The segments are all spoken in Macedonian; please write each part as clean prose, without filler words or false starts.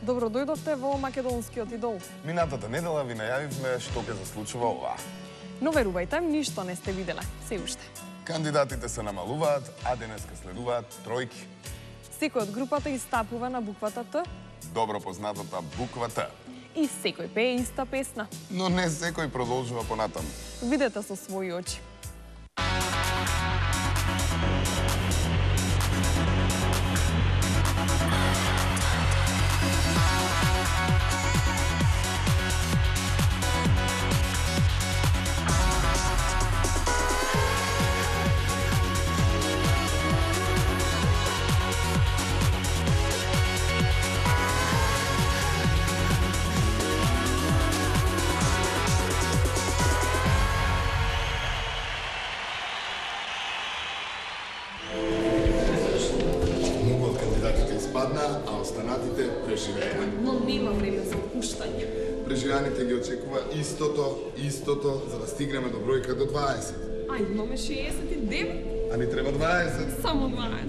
Добро дојдовте во Македонскиот идол. Минатата недела ви најавивме што ќе се случува ова. Но верувајте, ништо не сте виделе, се уште. Кандидатите се намалуваат, а денеска следуваат тројки. Секој од групата истапува на буквата Т. Добро познатата буква Т. И секој пее иста песна. Но не секој продолжува понатаму. Видете со своји очи. А останатите преживеа. Но нема време за опуштање. Преживеаните ги очекува истото, за да стигнеме до бројка до 20. А имаме 69. А ни треба 20. Само 20.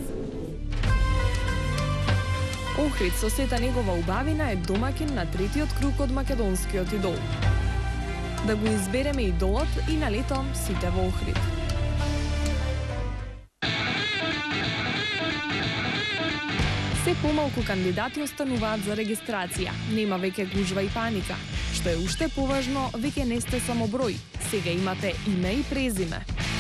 Охрид со сета негова убавина е домакин на третиот круг од Македонскиот идол. Да го избереме идолот и на лето сите во Охрид. Се помалку кандидати остануваат за регистрација. Нема веќе гужва и паника. Што е уште поважно, веќе не сте само број. Сега имате име и презиме.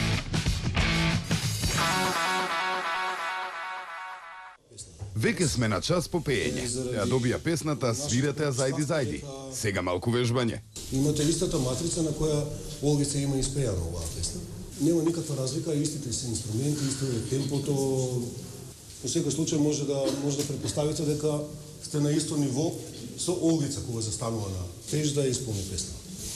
Веќе сме на час по пеење. Ја добија песната "Свирете ја зајди зајди". Сега малку вежбање. Имате истата матрица на која Олгица има испејана оваа песна. Нема никаква разлика, истите се инструменти, исто е темпото. Во секој случај може да претпоставите дека сте на исто ниво со Олгица кога застанува на теж да исполни песна.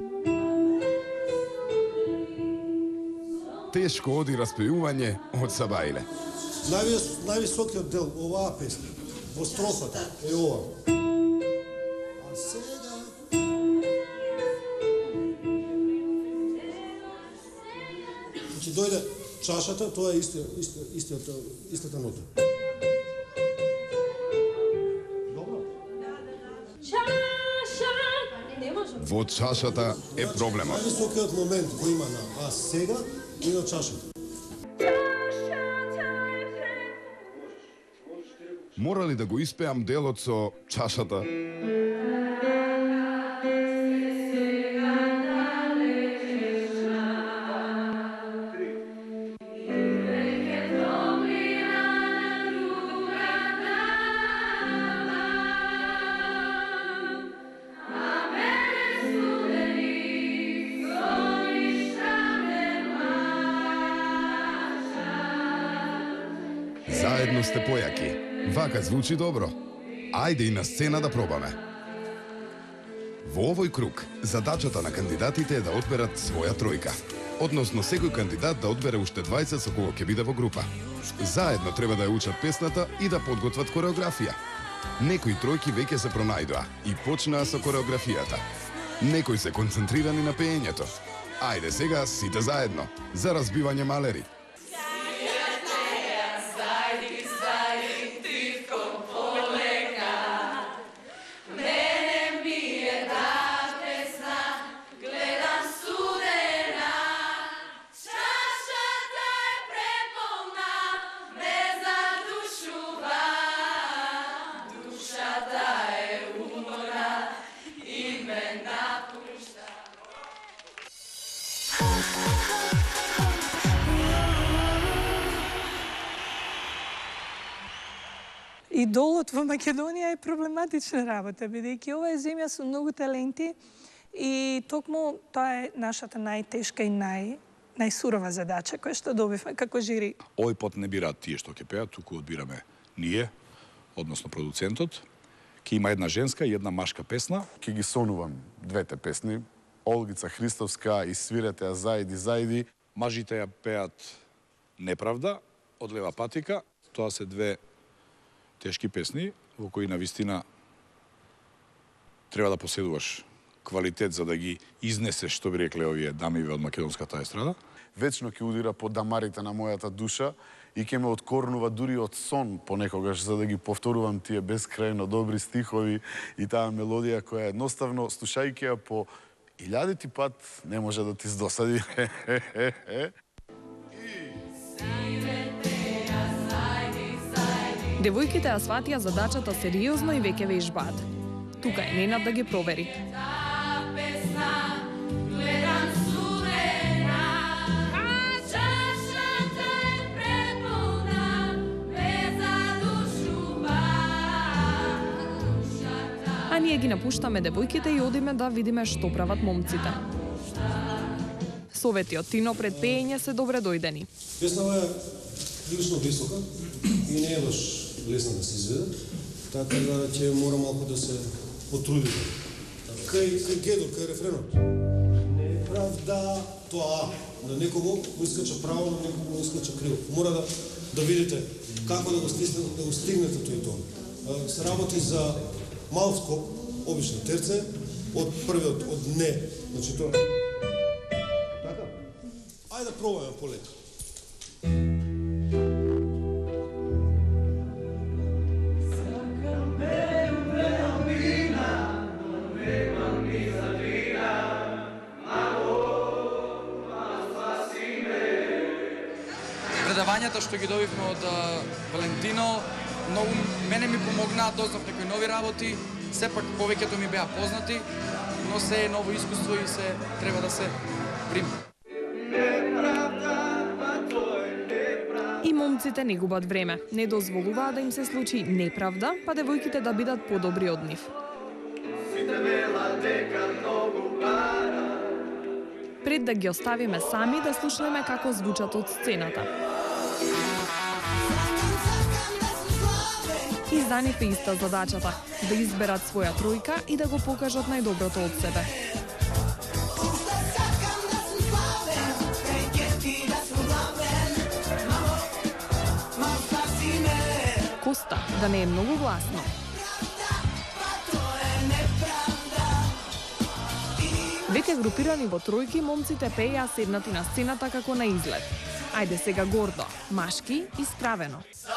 Тешко оди распеување од Сабаиле. Највисокиот дел оваа песна во строфата е ова. А сега значи дојде чашата, тоа е истата нота. Во чашата е проблемот. Највисокиот момент кој има на "А сега" и на чашата. Морали да го испеам делот со чашата. Заедно сте појаки. Вака звучи добро. Ајде и на сцена да пробаме. Во овој круг, задачата на кандидатите е да одберат своја тројка. Односно, секој кандидат да одбере уште 20 со кого ќе биде во група. Заедно треба да ја учат песната и да подготват кореографија. Некои тројки веќе се пронајдоа и почнаа со кореографијата. Некои се концентрирани на пеењето. Ајде сега сите заедно, за разбивање малери. Идолот во Македонија е проблематична работа, бидејќи ова е земја со многу таленти и токму тоа е нашата најтешка и најсурова задача која што добивме како жири. Овој пат не бираат тие што ќе пеат, туку одбираме ние, односно продуцентот. Ќе има една женска и една машка песна. Ќе ги сонувам двете песни. Олгица Христовска и "Свирете ја зајди зајди". Мажите ја пеат "Неправда" од Лева патика. Тоа се две тешки песни во кои навистина треба да поседуваш квалитет за да ги изнесеш, што би рекле овие дамиве од македонската естрада. вечно ќе удира по дамарите на мојата душа и ќе ме откорнува дури од сон понекогаш, за да ги повторувам тие безкрајно добри стихови и таа мелодија која едноставно, слушајќи ја по илјадити пат, не може да ти здосади. Девојките ја сватија задачата сериозно и веќе вежбаат. Тука е Ненад да ги провери. А ние ги напуштаме девојките и одиме да видиме што прават момците. Совети од Тино пред пеење се добре дојдени. Песнава е прилично висока и не е баш лесна да се изведе, така да ќе мора малку да се потрудите. Кај гедор, кај рефренот. Неправда, тоа на некого му искача право, на некого му искача криво. Мора да видите како да го стигнете тој тон. Се работи за мал скок, обично терце, од првиот, од не. Значи тоа. Така? Ајде да пробаме полека. Предавањата што ги добивме од Валентино, многу мене ми помогнаа, дознав некои нови работи, сепак повеќето ми беа познати, но се е ново искуство и се треба да се прима. И момците не губат време, не дозволуваат да им се случи неправда, па девојките да бидат подобри од нив. Пред да ги оставиме сами, да слушнеме како звучат од сцената. И за нив е иста задачата – да изберат своја тројка и да го покажат најдоброто од себе. Коста да не е многу гласно. Веќе групирани во тројки, момците пееа седнати на сцената како на излет. Ајде сега гордо, машки и справено.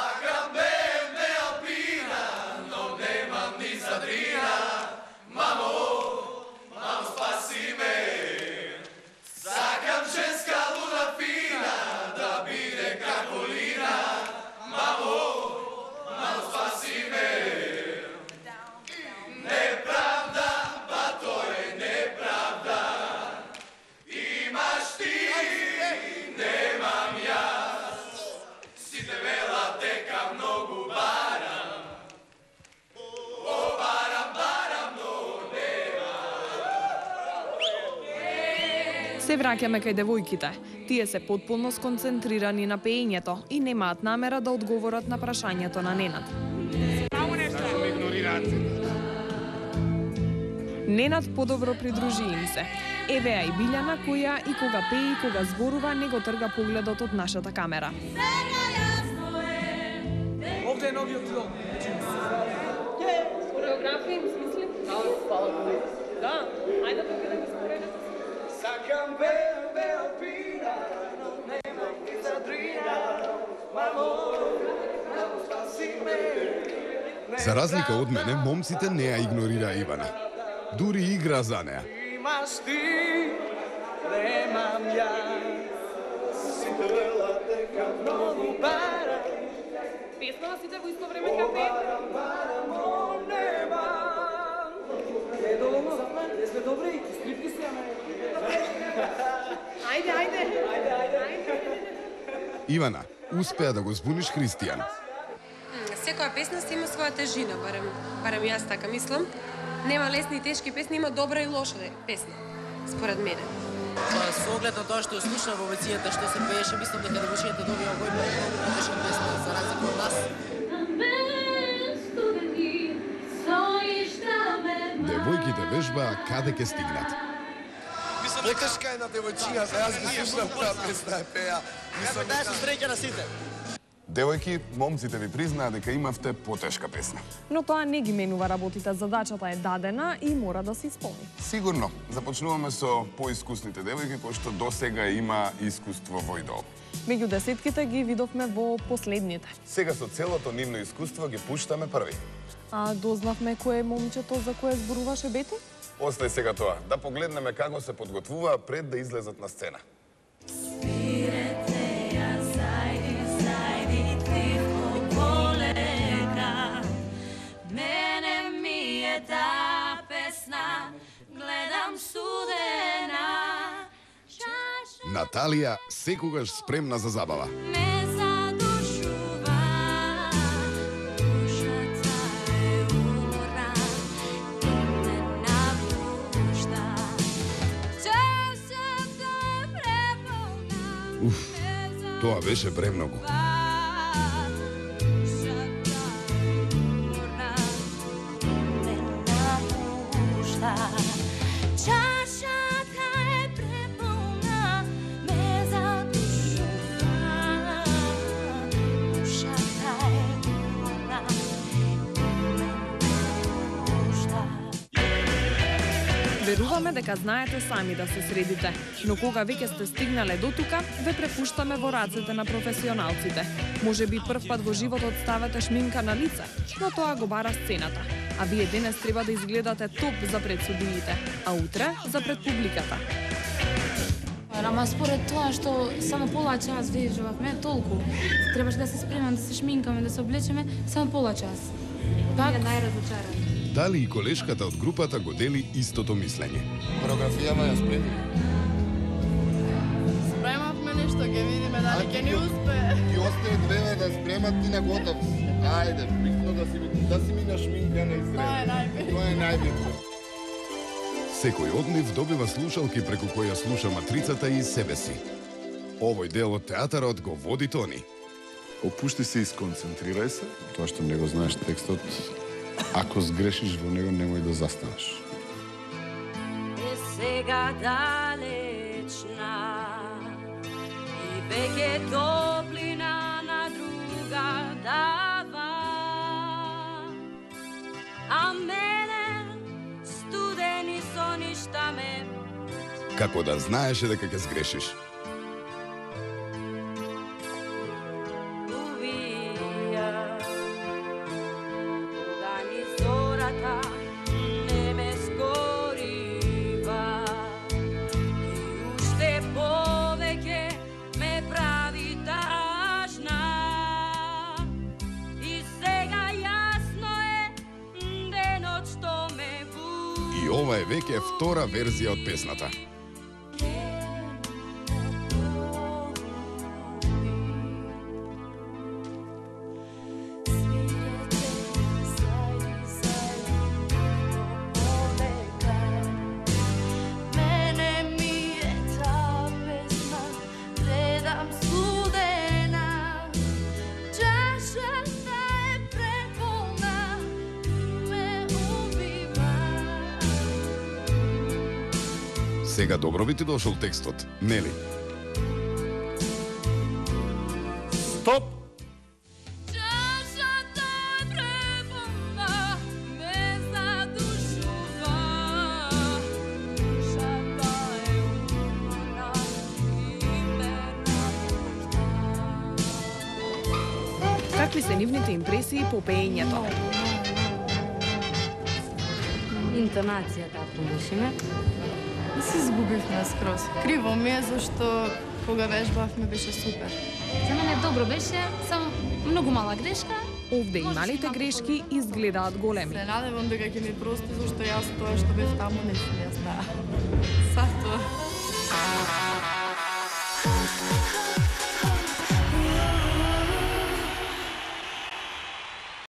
Се враќаме кај девојките. Тие се потполно сконцентрирани на пеењето и немаат намера да одговорат на прашањето на Ненад. Ненад подобро придружи им се. Еве ја и Билјана која и кога пее и кога зборува не го трга погледот од нашата камера. Овде е новиот филм. Хореографија им смисли? Да, ајде да ги споредат. Сакам бел пина, но нема ни задрина, мамо, спаси ме. За разлика од мене, момците не ја игнорира Ивана. Дури игра за неа. Имаш ти, немам јас, си трела дека многу бара. Песнава сите во исто време ка пеем. Барамо, немам. Е, долу, сме добри, скрипки си, аме. Ајде. Ивана, успеа да го збуниш Христијан. Секоја песна си има своја тежина, барем јас така мислам. Нема лесни и тешки песни, има добра и лоша песна, според мене. Со оглед на тоа што слушна во вецијата што се пееше, мислам дека девојчињата добија овој многу тешка песна за разлика од нас. Девојките вежбаа каде ќе стигнат. Потешка е на девојчињата, јас ги слушнам таа песна е пеа. Како таа се среќа на сите. Девојки, момците ви признаа дека имавте потешка песна. Но тоа не ги менува работите, задачата е дадена и мора да се исполни. Сигурно, започнуваме со поискусните девојки кои што досега има искуство во идол. Меѓу десетките ги видовме во последните. Сега со целото нивно искуство ги пуштаме први. А дознавме кој е момчето за кое зборуваше Бети? Остај сега тоа, да погледнеме како се подготвува пред да излезат на сцена. Наталија секогаш спремна за забава. Тоа беше премногу. Веруваме дека знаете сами да се средите, но кога веќе сте стигнале до тука, ве препуштаме во рацете на професионалците. Може би прв пат во животот ставате шминка на лице, но тоа го бара сцената. А вие денес треба да изгледате топ за пред судиите, а утре за пред публиката. Ама според тоа што само пола час вежувавме, толку. Требаше да се спремаме, да се шминкаме, да се облечеме, само пола час. Пак најразочаран. Дали и колешката од групата го дели истото мислење? Хореографијава ја спреми. Спремавме нешто, ќе видиме дали ќе ни успее. Ги остае две да спремат ти на готов. Ајде, битно да си ми нашминкана и средна. Тоа е најбитно. Тоа е најбитно. Секој од нив добива слушалки преку кои ја слуша матрицата и себе си. Овој дел од театарот го води Тони. Опушти се и сконцентрирај се, тоа што не го знаеш текстот. Ако сгрешиш во него, немој да застанеш. Е сега далечна и веќе топлина на друга дава, а мене студени соништа ме. Како да знаеше дека ќе сгрешиш. И ова е веќе втора верзија од песната. Сега добро би ти дошол текстот, нели? Стоп! Какви се нивните импресии по пеењето? Интонацијата пробушиме. Се изгубивме скроз. Криво ми е зашто кога вежбавме беше супер. За мене добро беше, само многу мала грешка. Овде и малите грешки изгледаат големи. Се надевам дека ќе ми прости зашто јас тоа што бев таму не си ја знаа. Сато.